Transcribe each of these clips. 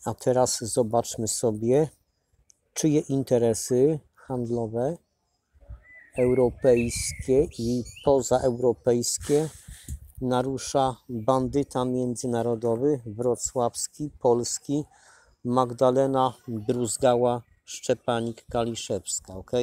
A teraz zobaczmy sobie, czyje interesy handlowe europejskie i pozaeuropejskie narusza bandyta międzynarodowy wrocławski, polski, Magdalena Druzgała-Szczepanik-Kaliszewska, ok?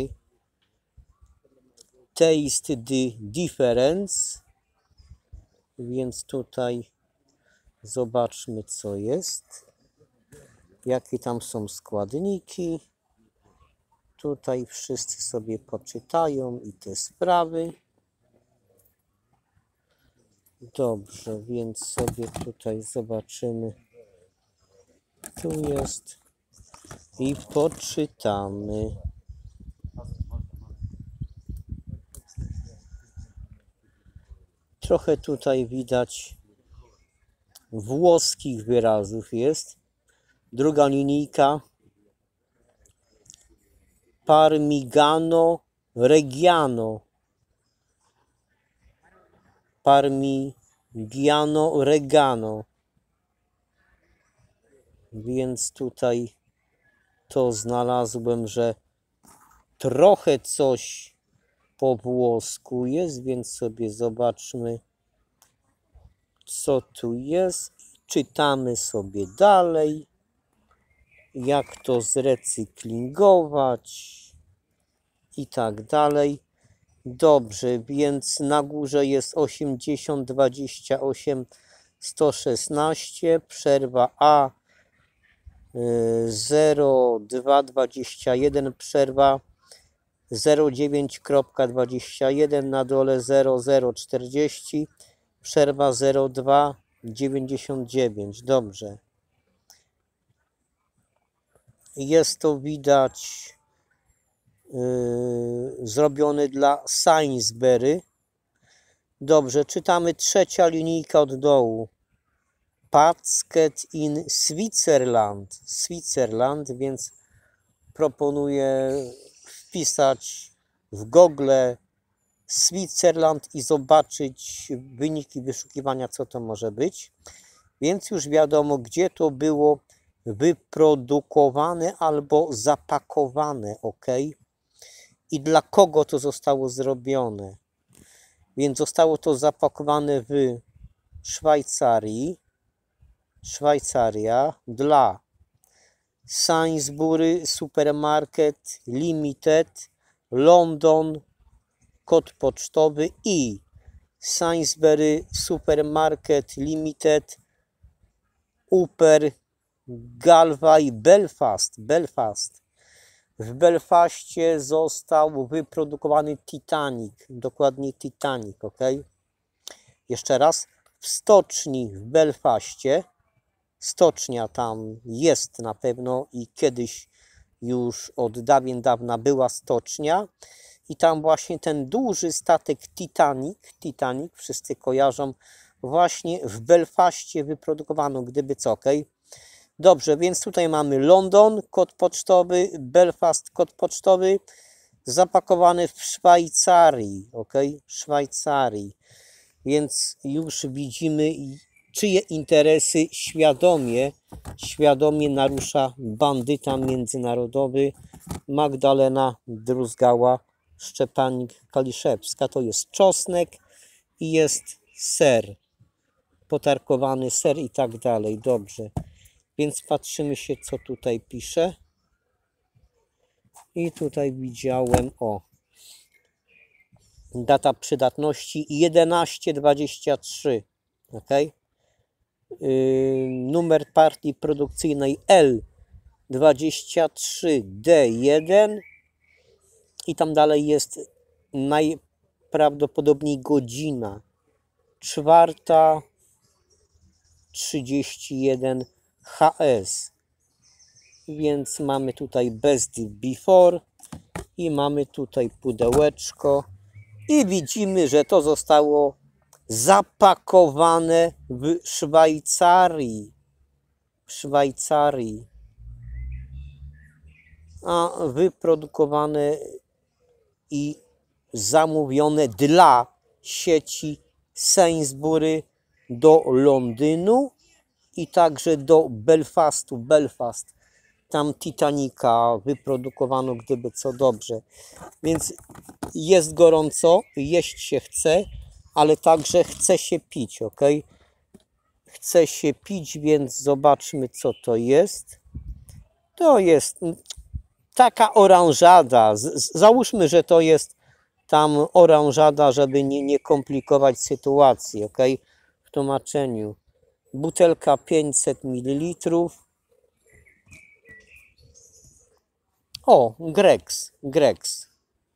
Taste the difference, więc tutaj zobaczmy, co jest, jakie tam są składniki. Tutaj wszyscy sobie poczytają i te sprawy. Dobrze, więc sobie tutaj zobaczymy. Tu jest i poczytamy. Trochę tutaj widać włoskich wyrazów jest. Druga linijka. Parmigiano Reggiano. Parmigiano Reggiano. Więc tutaj to znalazłem, że trochę coś po włosku jest, więc sobie zobaczmy, co tu jest. Czytamy sobie dalej, jak to zrecyklingować i tak dalej. Dobrze, więc na górze jest 80 28 116, przerwa A 0221, przerwa 09.21, na dole 0040, przerwa 0299. Dobrze. Jest to widać zrobiony dla Sainsbury. Dobrze, czytamy trzecia linijka od dołu. Packet in Switzerland, więc proponuję wpisać w Google Switzerland i zobaczyć wyniki wyszukiwania, co to może być. Więc już wiadomo, gdzie to było wyprodukowane albo zapakowane, ok? I dla kogo to zostało zrobione. Więc zostało to zapakowane w Szwajcaria dla Sainsbury Supermarket Limited, London, kod pocztowy i Sainsbury Supermarket Limited, Upper Galway, Belfast. W Belfaście został wyprodukowany Titanic, dokładnie Titanic, ok? Jeszcze raz, w stoczni w Belfaście, stocznia tam jest na pewno i kiedyś już od dawien dawna była stocznia i tam właśnie ten duży statek Titanic, wszyscy kojarzą, właśnie w Belfaście wyprodukowano, gdyby co, ok? Dobrze, więc tutaj mamy London, kod pocztowy, Belfast, kod pocztowy, zapakowany w Szwajcarii, ok? Szwajcarii. Więc już widzimy, czyje interesy świadomie narusza bandyta międzynarodowy Magdalena Druzgała-Szczepanik-Kaliszewska. To jest czosnek i jest ser, potarkowany ser i tak dalej. Dobrze. Więc patrzymy się, co tutaj pisze. I tutaj widziałem, data przydatności 11/23, ok? Numer partii produkcyjnej L23D1 i tam dalej jest najprawdopodobniej godzina 4:31 HS. Więc mamy tutaj best before i mamy tutaj pudełeczko i widzimy, że to zostało zapakowane w Szwajcarii, a wyprodukowane i zamówione dla sieci Sainsbury do Londynu i także do Belfastu. Belfast, tam Titanica wyprodukowano, gdyby co, dobrze. Więc jest gorąco, jeść się chce, ale także chce się pić, ok? Chce się pić, więc zobaczmy, co to jest. To jest taka oranżada. Załóżmy, że to jest tam oranżada, żeby nie komplikować sytuacji, ok? W tłumaczeniu. Butelka 500 ml. O, Grex. Grex.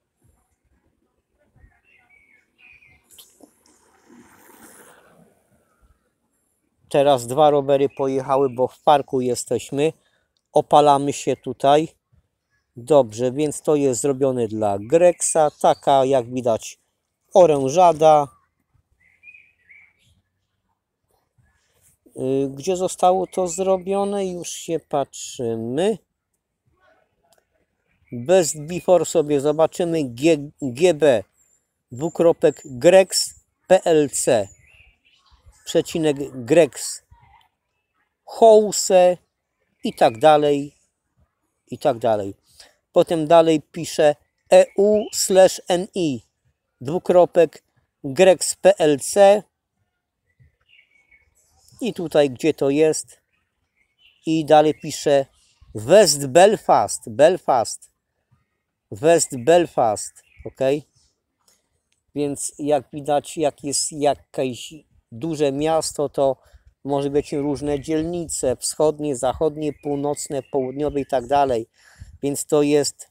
Teraz 2 rowery pojechały, bo w parku jesteśmy. Opalamy się tutaj. Dobrze, więc to jest zrobione dla Grexa. Taka, jak widać, orężada. Gdzie zostało to zrobione? Już się patrzymy. Best before sobie zobaczymy. GB Grex PLC przecinek Grex House i tak dalej, i tak dalej. Potem dalej pisze EU/NI Grex PLC i tutaj gdzie to jest i dalej pisze West Belfast, West Belfast, ok? Więc jak widać, jak jest jakieś duże miasto, to może być różne dzielnice, wschodnie, zachodnie, północne, południowe i tak dalej. Więc to jest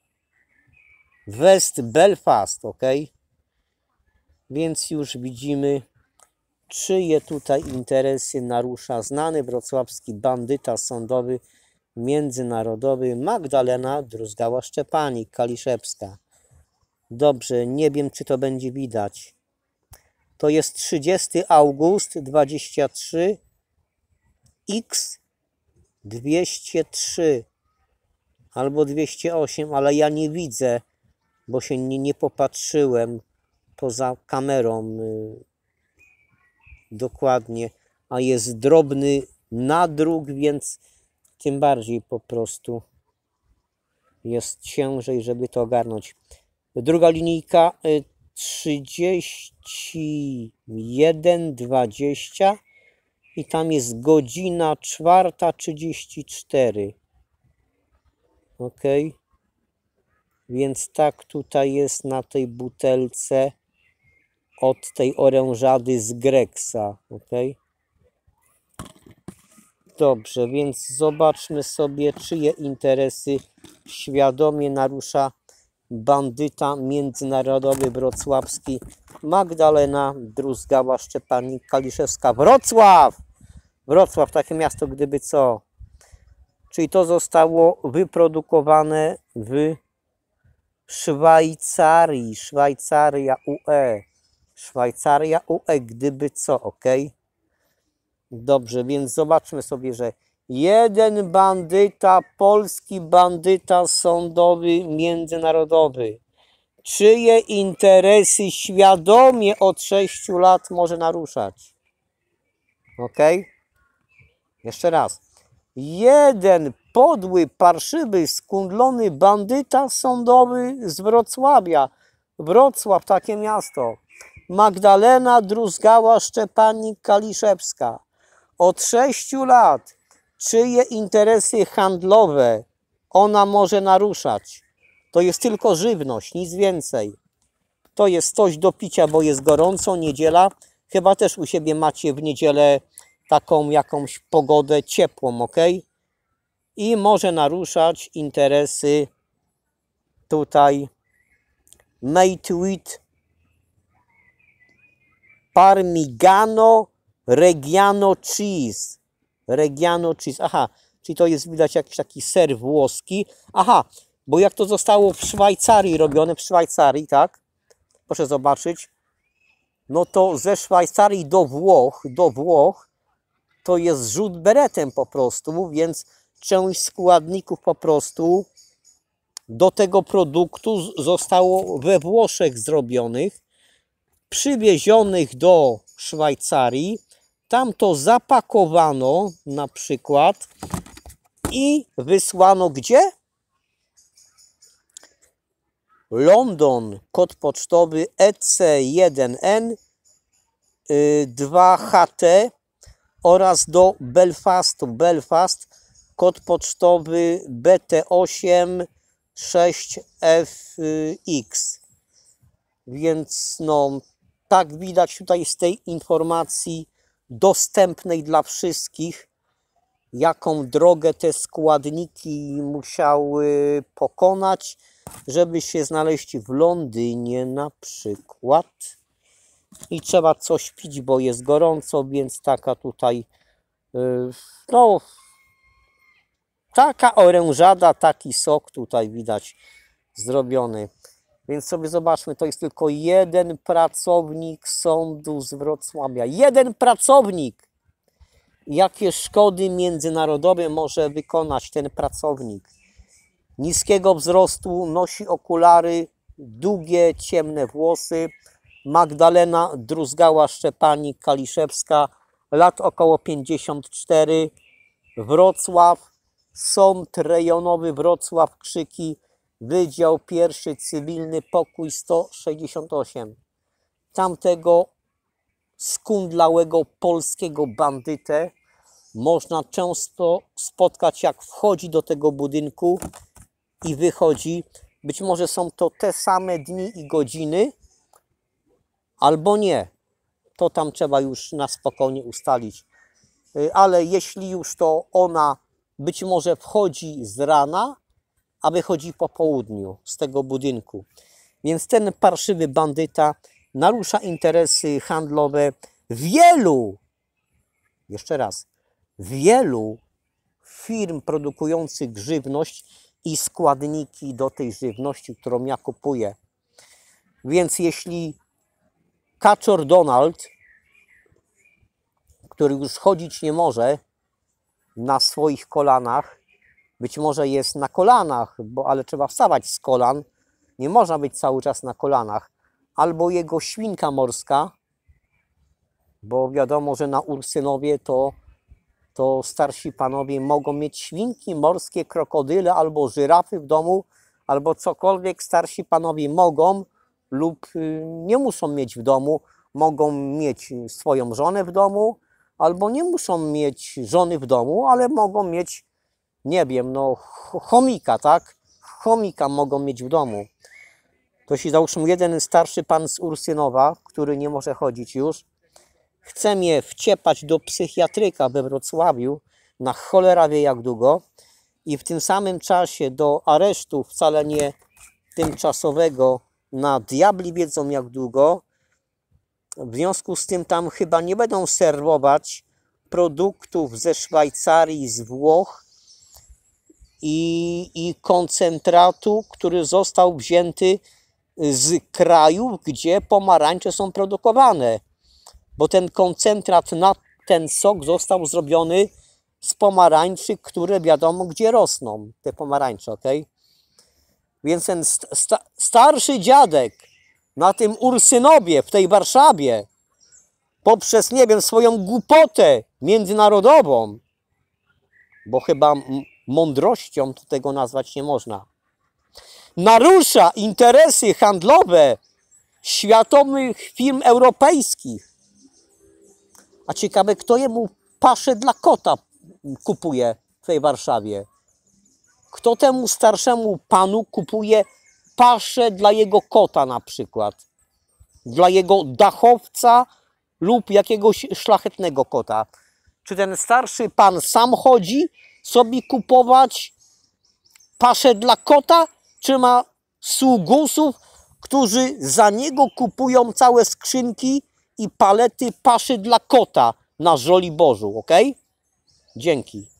West Belfast, ok? Więc już widzimy, czyje tutaj interesy narusza znany wrocławski bandyta sądowy międzynarodowy Magdalena Druzgała-Szczepanik-Kaliszewska. Dobrze, nie wiem, czy to będzie widać. To jest 30 august 23 X 203 albo 208, ale ja nie widzę, bo się nie popatrzyłem poza kamerą dokładnie, a jest drobny nadruk, więc tym bardziej po prostu jest ciężej, żeby to ogarnąć. Druga linijka 31:20 i tam jest godzina 4:34. Ok, więc tak tutaj jest na tej butelce od tej orężady z Grexa. Ok, dobrze, więc zobaczmy sobie, czyje interesy świadomie narusza bandyta międzynarodowy wrocławski Magdalena Druzgała-Szczepanik-Kaliszewska. Wrocław! Wrocław, takie miasto, gdyby co. Czyli to zostało wyprodukowane w Szwajcarii. Szwajcaria UE. Szwajcaria UE, gdyby co, ok? Dobrze, więc zobaczmy sobie, że jeden bandyta, polski bandyta sądowy międzynarodowy, czyje interesy świadomie od 6 lat może naruszać. Ok? Jeszcze raz. Jeden podły, parszywy, skundlony bandyta sądowy z Wrocławia. Wrocław, takie miasto. Magdalena Druzgała-Szczepanik-Kaliszewska. Od 6 lat, czyje interesy handlowe ona może naruszać. To jest tylko żywność, nic więcej. To jest coś do picia, bo jest gorąco, niedziela. Chyba też u siebie macie w niedzielę taką jakąś pogodę ciepłą, ok? I może naruszać interesy tutaj made with Parmigiano Reggiano cheese. Reggiano cheese. Aha, czyli to jest widać jakiś taki ser włoski. Aha, bo jak to zostało w Szwajcarii robione, w Szwajcarii, tak? Proszę zobaczyć. No to ze Szwajcarii do Włoch to jest rzut beretem po prostu, więc część składników po prostu do tego produktu zostało we Włoszech zrobionych, przywiezionych do Szwajcarii, Tam to zapakowano na przykład i wysłano gdzie? London, kod pocztowy EC1N 2HT oraz do Belfastu, Belfast, kod pocztowy BT8 6FX. Więc no, tak widać tutaj z tej informacji dostępnej dla wszystkich, jaką drogę te składniki musiały pokonać, żeby się znaleźć w Londynie na przykład. I trzeba coś pić, bo jest gorąco, więc taka tutaj, no, taka orężada, taki sok tutaj widać zrobiony. Więc sobie zobaczmy, to jest tylko jeden pracownik sądu z Wrocławia. Jeden pracownik! Jakie szkody międzynarodowe może wykonać ten pracownik? Niskiego wzrostu, nosi okulary, długie, ciemne włosy. Magdalena Druzgała-Szczepanik-Kaliszewska, lat około 54, Wrocław, Sąd Rejonowy Wrocław, Krzyki, Wydział I Cywilny, pokój 168. Tamtego skundlałego polskiego bandytę można często spotkać, jak wchodzi do tego budynku i wychodzi. Być może są to te same dni i godziny, albo nie. To tam trzeba już na spokojnie ustalić. Ale jeśli już, to ona być może wchodzi z rana, a wychodzi po południu z tego budynku. Więc ten parszywy bandyta narusza interesy handlowe wielu firm produkujących żywność i składniki do tej żywności, którą ja kupuję. Więc jeśli Kaczor Donald, który już chodzić nie może na swoich kolanach, być może jest na kolanach, ale trzeba wstawać z kolan, nie można być cały czas na kolanach, albo jego świnka morska, bo wiadomo, że na Ursynowie to starsi panowie mogą mieć świnki morskie, krokodyle albo żyrafy w domu, albo cokolwiek starsi panowie mogą lub nie muszą mieć w domu. Mogą mieć swoją żonę w domu, albo nie muszą mieć żony w domu, ale mogą mieć, nie wiem, no chomika, tak? Chomika mogą mieć w domu. To się załóżmy, jeden starszy pan z Ursynowa, który nie może chodzić już, chce mnie wciepać do psychiatryka we Wrocławiu na cholera wie jak długo i w tym samym czasie do aresztu wcale nie tymczasowego na diabli wiedzą jak długo. W związku z tym tam chyba nie będą serwować produktów ze Szwajcarii, z Włoch i koncentratu, który został wzięty z krajów, gdzie pomarańcze są produkowane. Bo ten koncentrat na ten sok został zrobiony z pomarańczy, które wiadomo gdzie rosną, te pomarańcze, ok? Więc ten starszy dziadek na tym Ursynowie, w tej Warszawie, poprzez, nie wiem, swoją głupotę międzynarodową, bo chyba mądrością to tego nazwać nie można, narusza interesy handlowe światowych firm europejskich. A ciekawe, kto jemu paszę dla kota kupuje w tej Warszawie? Kto temu starszemu panu kupuje paszę dla jego kota na przykład? Dla jego dachowca lub jakiegoś szlachetnego kota? Czy ten starszy pan sam chodzi sobie kupować paszę dla kota? Czy ma sługusów, którzy za niego kupują całe skrzynki i palety paszy dla kota na Żoliborzu, ok? Dzięki.